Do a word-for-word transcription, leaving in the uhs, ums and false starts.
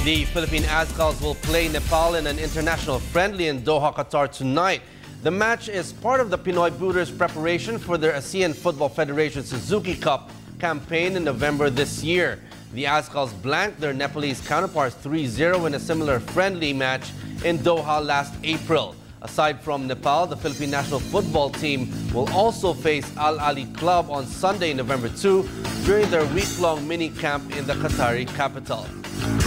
The Philippine Azkals will play Nepal in an international friendly in Doha, Qatar tonight. The match is part of the Pinoy Booters' preparation for their ASEAN Football Federation Suzuki Cup campaign in November this year. The Azkals blanked their Nepalese counterparts three zero in a similar friendly match in Doha last April. Aside from Nepal, the Philippine national football team will also face Al Ali Club on Sunday, November second, during their week-long mini camp in the Qatari capital.